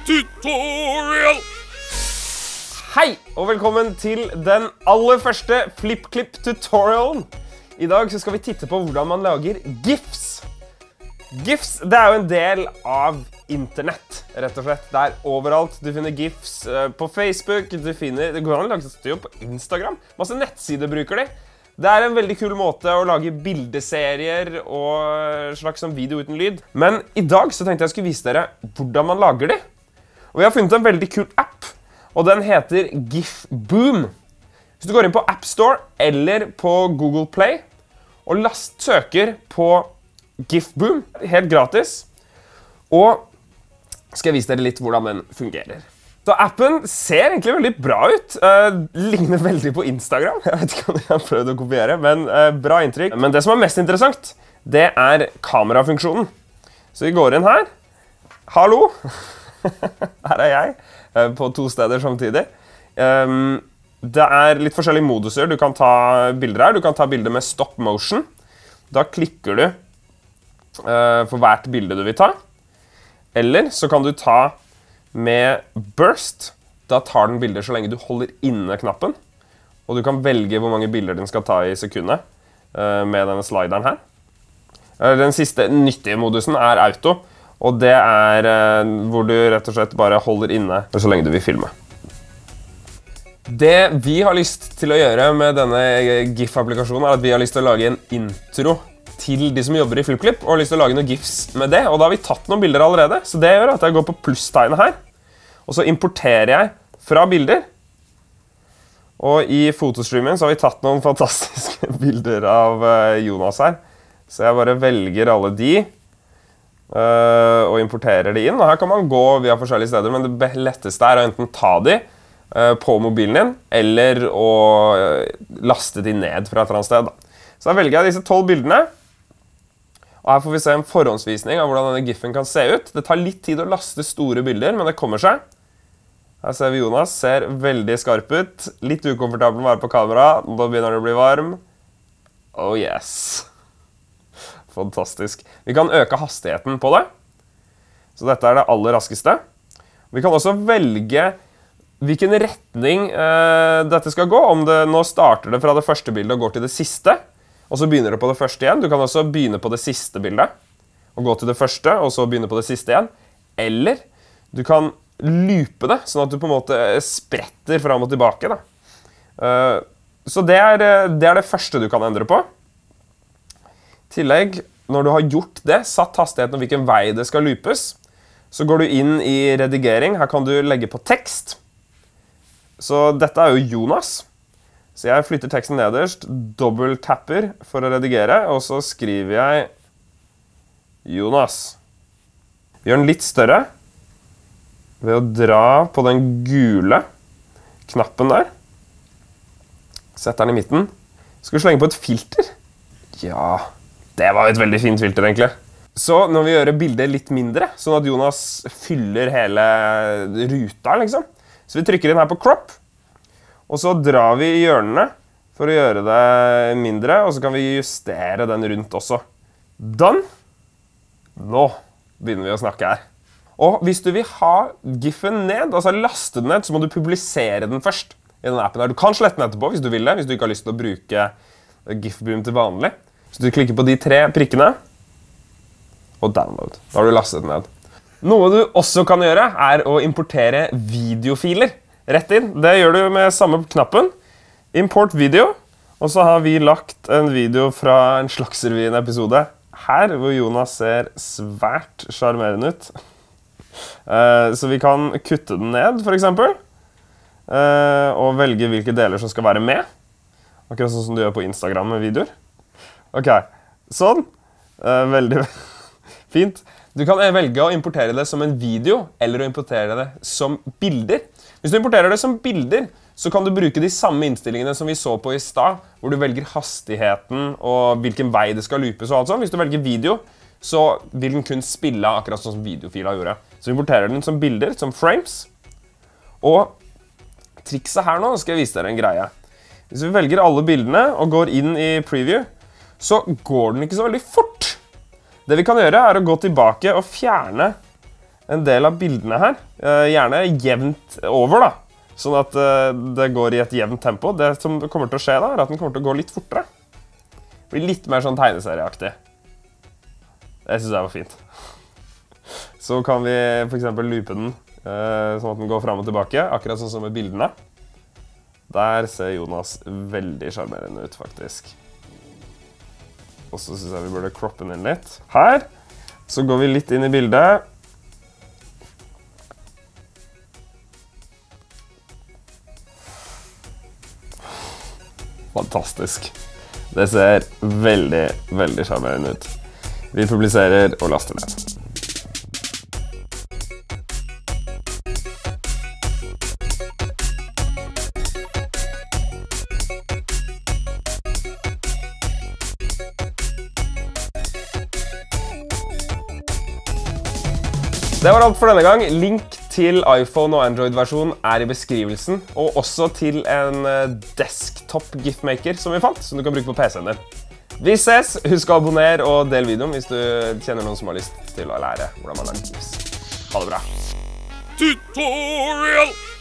Tutorial! Hei, og velkommen til den aller første FlippKlipp-tutorialen. I dag så skal vi titte på hvordan man lager GIFs. GIFs, det er jo en del av internett, rett og slett. Det er overalt. Du finner GIFs på Facebook, det går an å lage det på Instagram. Masse nettsider bruker de. Det er en veldig kul måte å lage bildeserier og slags som video uten lyd. Men i dag så tenkte jeg skulle vise dere hvordan man lager de. Og vi har funnet en veldig kul app, og den heter GIFboom. Hvis du går inn på App Store eller på Google Play og søker på GIFboom, helt gratis, og skal jeg vise dere litt hvordan den fungerer. Så appen ser egentlig veldig bra ut, ligner veldig på Instagram. Jeg vet ikke om jeg har prøvd å kopiere, men bra inntrykk. Men det som er mest interessant, det er kamerafunksjonen. Så vi går inn her. Hallo! Her er jeg, på 2 steder samtidig. Det er litt forskjellige moduser du kan ta bilder her. Du kan ta bilder med stop motion. Da klikker du for hvert bilde du vil ta. Eller så kan du ta med burst. Da tar den bilder så lenge du holder inne knappen. Og du kan velge hvor mange bilder den skal ta i sekundet med denne slideren her. Den siste nyttige modusen er auto. Og det er hvor du rett og slett bare holder inne så lenge du vil filme. Det vi har lyst til å gjøre med denne GIF-applikasjonen er at vi har lyst til å lage en intro til de som jobber i FlippKlipp, og har lyst til å lage noen GIFs med det. Og da har vi tatt noen bilder allerede, så det gjør at jeg går på plusstegnet her. Og så importerer jeg fra bilder. Og i fotostreamen så har vi tatt noen fantastiske bilder av Jonas her. Så jeg bare velger alle de og importerer de inn. Og her kan man gå via forskjellige steder, men det letteste er å enten ta de på mobilen din, eller å laste de ned fra et eller annet sted. Så da velger jeg disse 12 bildene. Og her får vi se en forhåndsvisning av hvordan denne GIFen kan se ut. Det tar litt tid å laste store bilder, men det kommer seg. Her ser vi Jonas, ser veldig skarp ut. Litt ukomfortabel med å være på kamera. Da begynner det å bli varm. Oh yes. Fantastisk. Vi kan øke hastigheten på det. Så dette er det aller raskeste. Vi kan også velge hvilken retning dette skal gå. Om det nå starter det fra det første bildet og går til det siste. Og så begynner det på det første igjen. Du kan også begynne på det siste bildet. Og gå til det første, og så begynne på det siste igjen. Eller du kan loope det, sånn at du på en måte spretter fram og tilbake. Så det er det første du kan endre på. I tillegg, når du har gjort det, satt hastigheten og hvilken vei det skal loopes, så går du inn i redigering. Her kan du legge på tekst. Så dette er jo Jonas. Så jeg flytter teksten nederst, dobbelttapper for å redigere, og så skriver jeg Jonas. Vi gjør den litt større ved å dra på den gule knappen der. Setter den i midten. Skal vi slenge på et filter? Ja, det var et veldig fint filter egentlig. Så nå vil vi gjøre bildet litt mindre, sånn at Jonas fyller hele ruta, liksom. Så vi trykker inn her på crop. Og så drar vi i hjørnene for å gjøre det mindre, og så kan vi justere den rundt også. Done! Nå begynner vi å snakke her. Og hvis du vil ha GIFen ned, altså laste den ned, så må du publisere den først i denne appen her. Du kan slette den etterpå hvis du vil det, hvis du ikke har lyst til å bruke GIFboom til vanlig. Så du klikker på de 3 prikkene, og download. Da har du lastet den ned. Noe du også kan gjøre er å importere videofiler. Rett inn. Det gjør du med samme knappen. Import video. Og så har vi lagt en video fra en Slakserevyen-episode her, hvor Jonas ser svært charmerende ut. Så vi kan kutte den ned, for eksempel. Og velge hvilke deler som skal være med. Akkurat sånn som du gjør på Instagram med videoer. Ok, sånn. Veldig fint. Du kan velge å importere det som en video, eller å importere det som bilder. Hvis du importerer det som bilder, så kan du bruke de samme innstillingene som vi så på i stad, hvor du velger hastigheten og hvilken vei det skal loopes og alt sånt. Hvis du velger video, så vil den kun spille akkurat sånn som videofila gjorde. Så vi importerer den som bilder, som frames. Og trikset her nå skal jeg vise dere en greie. Hvis vi velger alle bildene og går inn i preview, så går den ikke så veldig fort. Det vi kan gjøre er å gå tilbake og fjerne en del av bildene her, gjerne jevnt over da, sånn at det går i et jevnt tempo. Det som kommer til å skje da, er at den kommer til å gå litt fortere. Det blir litt mer sånn tegneserieaktig. Det synes jeg var fint. Så kan vi for eksempel loope den, sånn at den går frem og tilbake, akkurat sånn som med bildene. Der ser Jonas veldig charmerende ut, faktisk. Og så synes jeg vi burde croppe den inn litt. Her, så går vi litt inn i bildet. Fantastisk. Det ser veldig, veldig charmerende ut. Vi publiserer og laster ned. Det var alt for denne gang. Link til iPhone- og Android-versjon er i beskrivelsen, og også til en desktop giftmaker som vi fant, som du kan bruke på PC-en din. Vi ses! Husk å abonnere og del videoen hvis du kjenner noen som har lyst til å lære hvordan man lager gifs. Ha det bra! Tutorial!